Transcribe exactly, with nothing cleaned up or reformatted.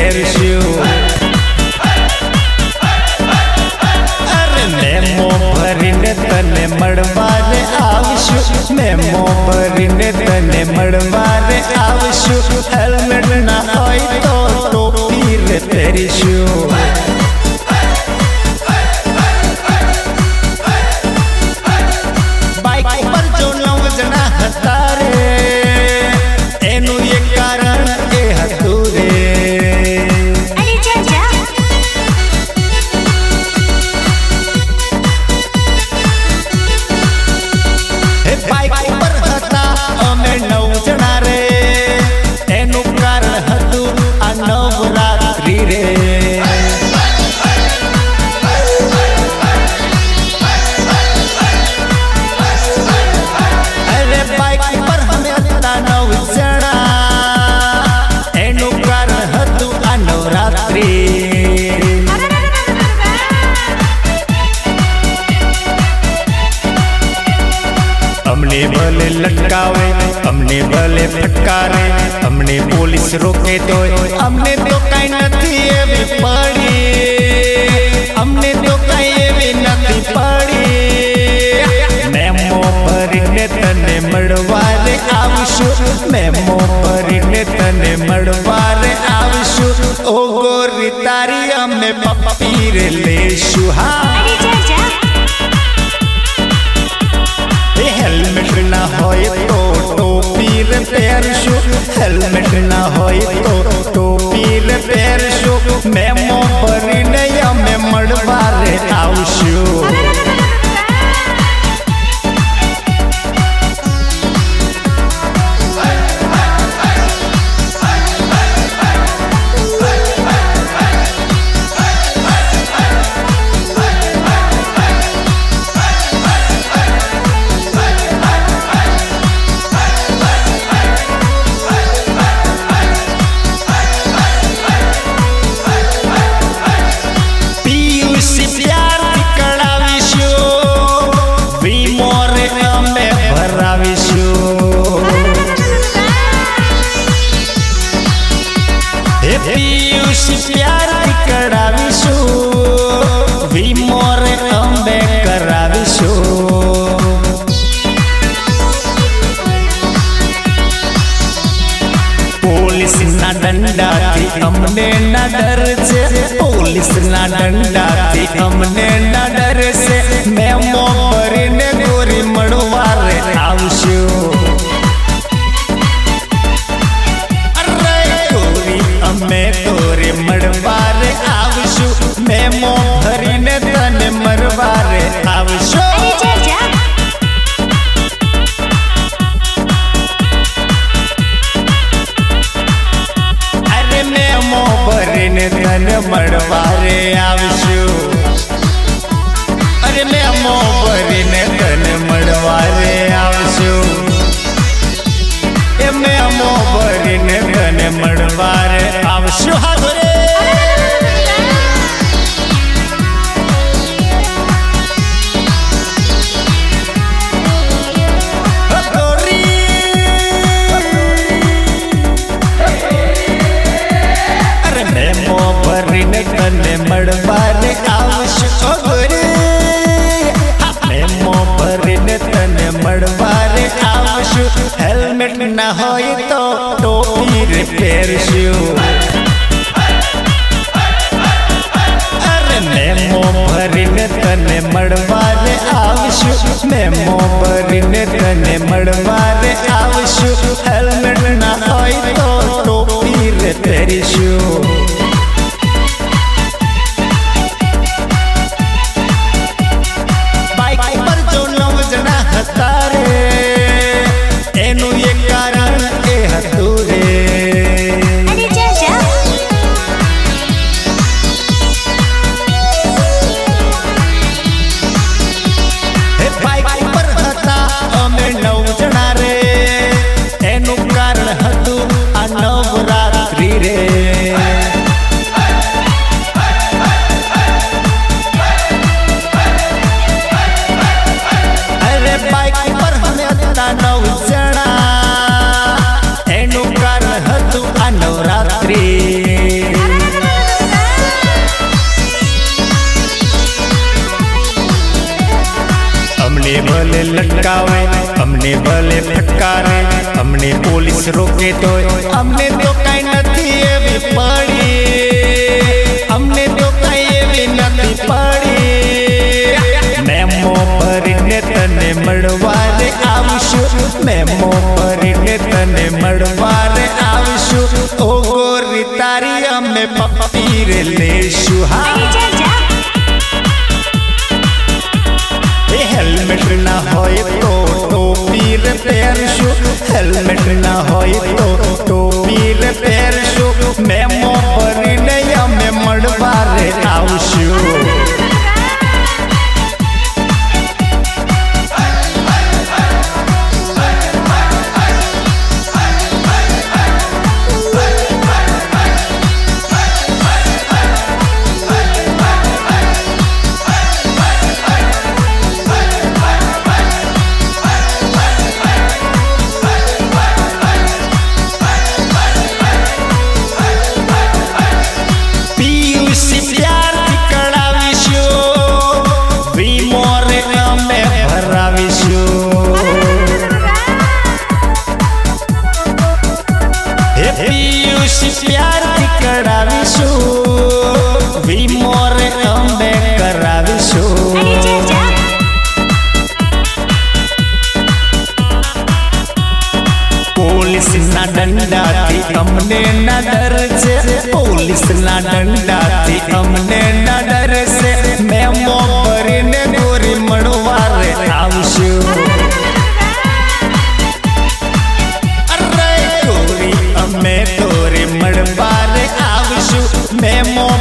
પહેરશું અરે મેમો ભરીને તને મળવા રે આવશું મેમો ભરીને તને મળવા રે આવશું હેલ્મેટ ના હોય તો ટોપી રે પહેરીશું हमने भले लटकावे हमने भले फटकारे हमने पुलिस रोके तो हमने तो कहीं नहीं एवी पड़ी हमने तो कहीं एवी नहीं पड़ी मेमो भरीने तने મળવા રે આવશું मेमो भरीने तने મળવા રે આવશું ओ गोरी तारी हमें पप्पी रे लेशु हाँ हेल्मेट ना होय तो टोपी रे પહેરશું हेल्मेट ना होय तो टोपी रे પહેરશું मेमो भरीने અમે મળવા રે આવશું प्यार करावीशु वीमो रे अंबे करावीशु पुलिस ना डंडा थी हमने ना डर से पुलिस ना डंडा थी हमने ना डर से मेमो भरीने गोरी મળવા રે આવશું અમે તોરે મળવા રે આવશું મેમો ભરીને તને મળવા રે આવશું અરે મેમો ભરીને તને મળવા રે આવશું અરે મેમો ભરીને તને મળવા રે આવશું એ મેમો ભરીને તને મળવા રે આવશું હાથ રે અરે મેમો ભરીને તને મળવા રે આવશું ગોરી મેમો ભરીને તને મળવા રે આવશું हेल्मेट ना होय तो टोपी रे પહેરશું अरे मेमो भरीने तने મળવા રે આવશું मेमो भरीने तने મળવા રે આવશું हेल्मेट ना होय तो टोपी रे પહેરશું बाइक पर जो नौ जना હતા રે એનું એક કારણ એ હતું રે બાઇક પર लटकावे, अमने भले फटकारे, अमने पोलीस रोके तो अमने तो कई नथी एवी पड़ी, अमने तो कई एवी नथी पड़ी। मेमो भरीने तने मळवारे आवशु, मेमो भरीने तने मळवारे आवशु, ओ गोरी तारी अमे पप्पीर लेशु। हा हेलमेट ना होय तो टोपी रे पहरशु, हेलमेट ना होय तो टोपी रे पहरशु, मेमो भरीने अमे मळवारे आवशु। प्यार कराविशु, वी मोरे अम्बे कराविशु। पुलिस ना डंडा थी अमने ना डर से, पुलिस ना डंडा थी अमने ना डर से, मेमो भरीने गोरी मळवारे आवशु। अरे गोरी अमे तोरे मळवारे आवशु, मेमो